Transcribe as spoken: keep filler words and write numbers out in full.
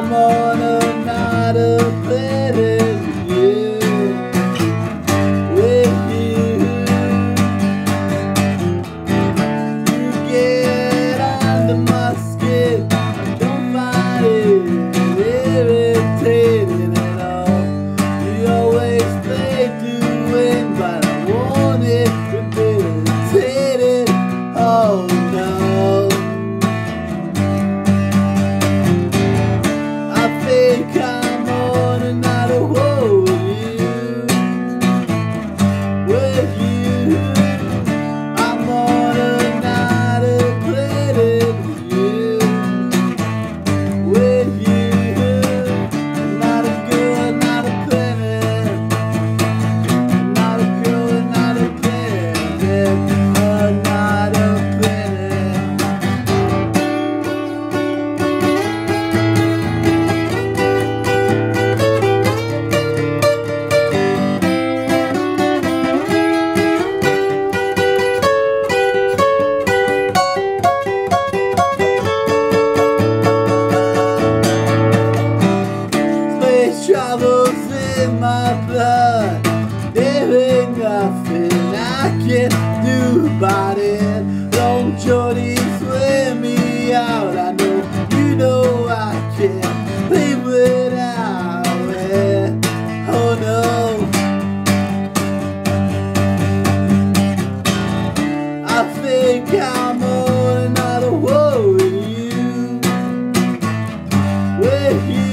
I'm on another planet with you, with you. You get under my skin, I don't find it irritating at all. You always play to win, but I want it debilitating. Oh no, I think I'm on another war with you, with you. I'm on another planet with you, with you. Not a girl, not a planet, not a girl, not a planet, another planet. Space travels in my blood. There ain't nothing I can do about it. Long journeys wear me out. I know, you know I can't live without it. Oh no, I think I'm on another war with you, with you.